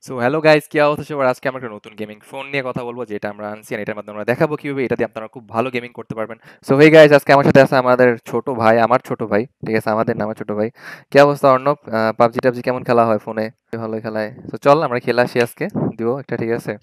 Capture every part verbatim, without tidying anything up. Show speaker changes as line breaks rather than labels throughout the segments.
So hello guys, কি অবস্থা সবার? আজকে আমরা একটা নতুন গেমিং ফোন নিয়ে কথা বলবো, যেটা আমরা আনছি আর এটার মাধ্যমে আমরা দেখাবো কিভাবে এটা দিয়ে আপনারা খুব ভালো গেমিং করতে পারবেন। সো হেই গাইস, আজকে আমার সাথে আছে আমাদের ছোট ভাই, আমার ছোট ভাই, ঠিক আছে, আমাদের নামে ছোট ভাই। কি অবস্থা অর্ণব? পাবজি টাবজি কেমন খেলা হয় ফোনে? ভালোই খেলায়। তো চল আমরা খেলা আসি আজকে, দিব একটা, ঠিক আছে?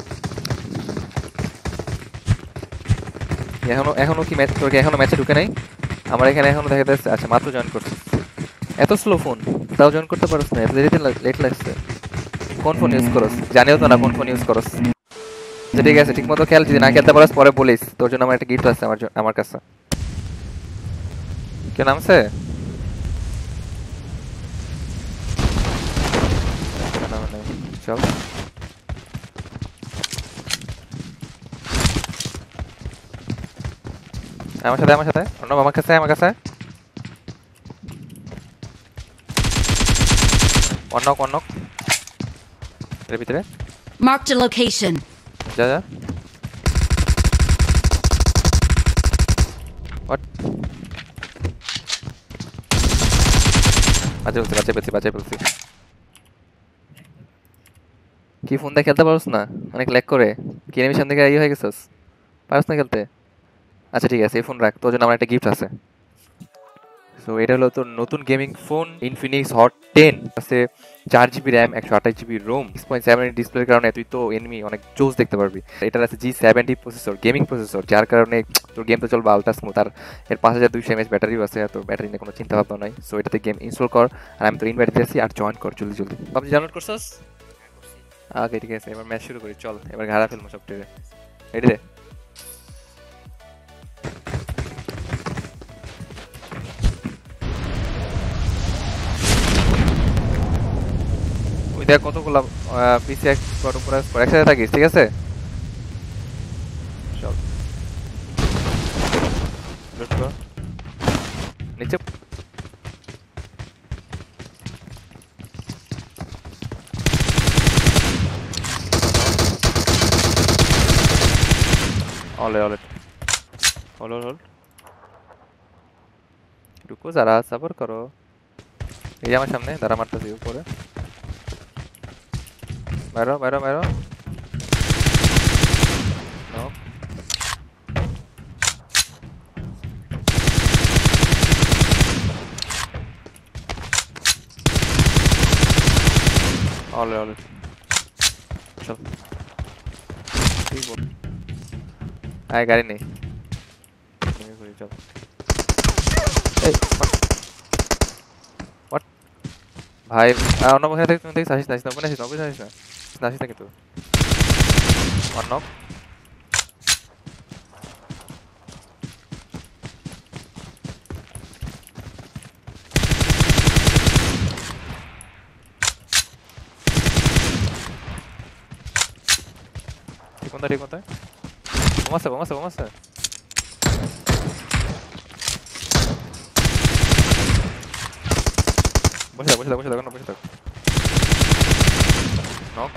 এখনো এখনো কি ম্যাচ, তোর কি এখনো ম্যাচে ঢুকে নাই? আমার এখানে এখনো দেখা যাচ্ছে। আচ্ছা, মাত্র জয়েন করছিস? এত স্লো ফোন, তাও জয়েন করতে পারছ না? এত দেরিতে লেট লাগছে। কোন ফোন ইউজ করস? জানিও তো না কোন ফোন ইউজ করস। আচ্ছা ঠিক আছে, ঠিক মতো খেল। যদি না খেলতে পারস পরে বলিস, তোর জন্য আমার একটা গিফট আছে আমার জ- আমার কাছে। কে নামছে? না, নামে নাই। চল আমার সাথে, আমার সাথে অর্ণব, আমার কাছে, আমার কাছে। অর্ণব, অর্ণব এর ভিতরে।
Marked a location.
যা যা। হোয়াট? বাজে বলছি, বাজে বলছি, বাজে বলছি। কি ফোন দিয়ে খেলতে পারস না? অনেক ল্যাগ করে। কি এনিমেশন থেকে ইয়ে হয়ে গেছিস? পারস না খেলতে? আচ্ছা ঠিক আছে, এই ফোন রাখ, তোর জন্য আমার একটা গিফট আছে। সো এটা হলো তোর নতুন gaming phone Infinix hot ten আছে। চার জিবি র্যাম, একশো আঠাশ GB ROM, six point seven ডিসপ্লের কারণে তুই তো এনিমি অনেক জোস দেখতে পারবি। এটার আছে G seventy processor, gaming processor, যার কারণে তোর গেম তো চলবে আলট্রা স্মুথ। আর এর পাঁচ হাজার দুইশো এমএচ ব্যাটারিও আছে, তোর ব্যাটারি নিয়ে কোনো চিন্তা ভাবনা নাই। সো এটাতে গেম ইনস্টল কর, আর আমি তোর ইনভাইট দিয়েছি, আর জয়েন কর জলদি জলদি। পাবজি ডাউনলোড করছস? ওকে ঠিক আছে, এবার ম্যাচ শুরু করি, চল এবার ঘাড়া ফেলবো সব টেরে। রেডি রে? ওই দেখ কতগুলো পিসি এক উপরে একসাথে থাকিস, ঠিক আছে? চল লুট কর নিচে। All all hold hold hold. रुको जरा, सबर करो। এই যে আমার সামনে দাঁড়া, মারতেছি উপরে। মারো মারো মারো। নো। All all. চল ঠিক বল। আয় গাড়ি নেই, নেমে পড়ি, চল। এই হোয়াট ভাই? অন্য কোথায় থেকে তুমি দেখি আসিস না, আসিস না, ওখানে আসিস না, ওখানে আসিস না, আসিস না কিন্তু। অন্য ঠিক কোনটা, ঠিক কোনটা? বোমাছে বোমাছে বোমাছে। বসে থাক বসে থাক বসে থাক, বসে থাক। নক।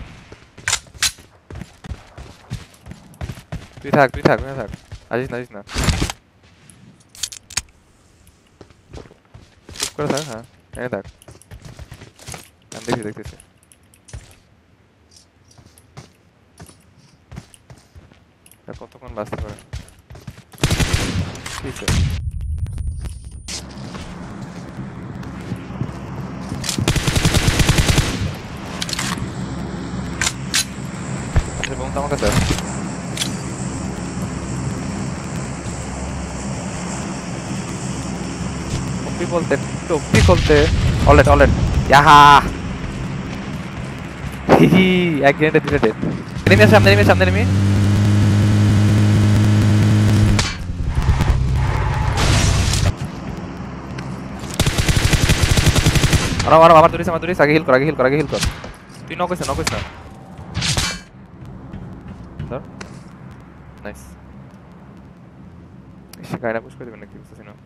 তুই থাক, তুই থাক, তুই থাক, আসিস না, আসিস না, চুপ করে থাক। হ্যাঁ এখানে থাক, আমি দেখছি, দেখতেছি। আর কতক্ষণ বাঁচতে পারে? ঠিক আছে। আচ্ছা বোন তো আমার কাছে আছে। टोपी बोलते, टोपी खोलते। Alright alright. यहाँ ही एक ग्रेनेड दिले दे। एनिमी আছে সামনে, এনিমি সামনে, এনিমি। আরে আরে আমার দূরে, আমার দূরে, আগে হিল কর, আগে হিল কর, আগে হিল কর। তুই নক কইছ, নক কইছ না? Sir nice. এসে গায়না পুশ করে দিবেন নাকি বুঝতেছি না।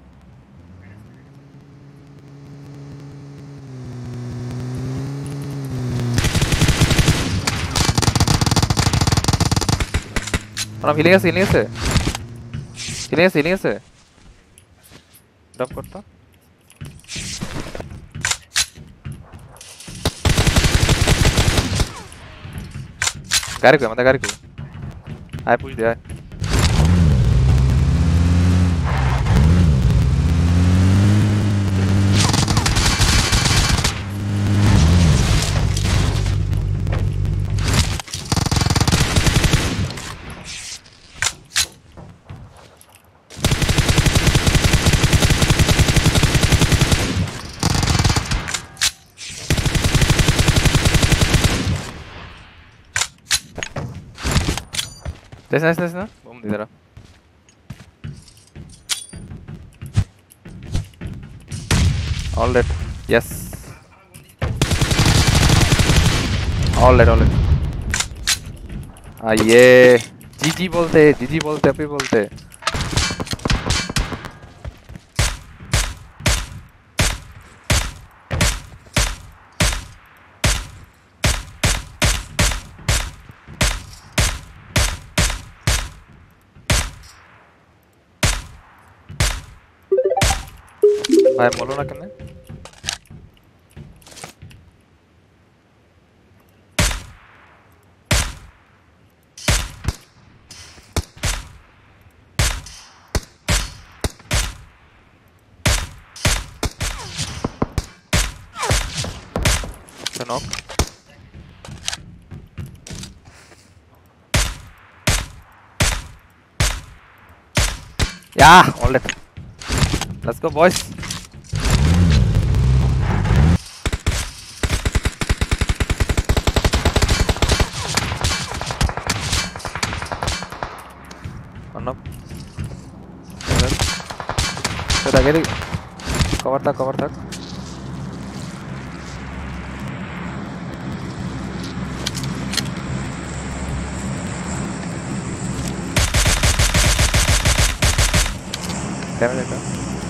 আমরা হিলিং আছে, হিলিং আছে, হিলিং আছে, হিলিং আছে। ড্রপ করতো। গাড়ি কই আমাদের গাড়ি কই আয় পুশ দে আয় Desce, desce, desce, né? Vamos liderar. All dead. Yes. All dead, all dead. Ah, yeah. G G बोलते, G G बोलते, अभी बोलते. भाई बोलो ना किन्ने तो knock yeah all right let's go boys One up. So the gate cover tha cover tha. Damage এটা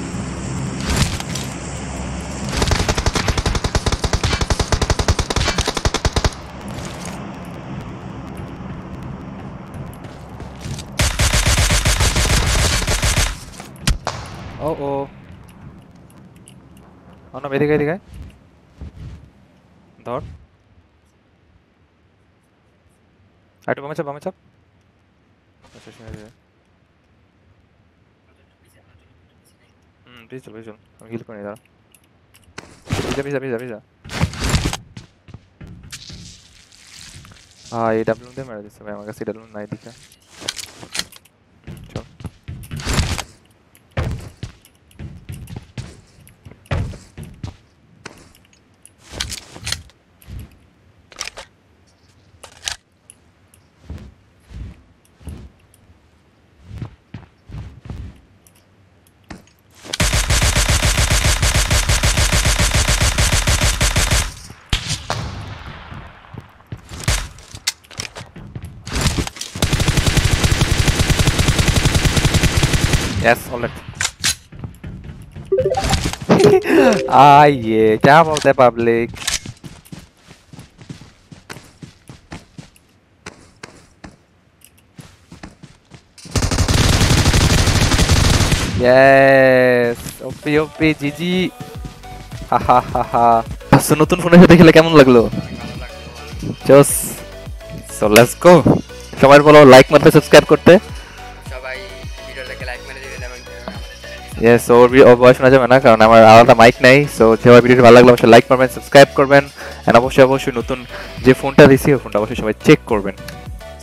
Oh oh. Oh no, এদিকে এদিকে ধর আইটু বামে চাপ বামে চাপ আচ্ছা শুনে দে হুম প্লিজ চল প্লিজ চল আমি হিল করে দাঁড়া ভিজা ভিজা ভিজা ভিজা হ্যাঁ এই ডাব্লিউ দিয়ে মেরে দিচ্ছে ভাই আমার কাছে ডাব্লিউ নাই দিকে চল Yes, all right. Ah, yeah. क्या बोलते हैं public? Yes. O P O P G G. Ha ha ha ha. So নতুন ফোনের সাথে খেলে কেমন লাগলো? Just. So let's go. সবাই বলো লাইক মারতে সাবস্ক্রাইব করতে। Yes, so ওর ভয়েস শোনা যাবে না কারণ আমার আলাদা মাইক নাই সো সবাই ভিডিওটি ভালো লাগলে অবশ্যই লাইক করবেন সাবস্ক্রাইব করবেন এন্ড অবশ্যই অবশ্যই নতুন যে ফোনটা দিছি ওই ফোনটা অবশ্যই সবাই চেক করবেন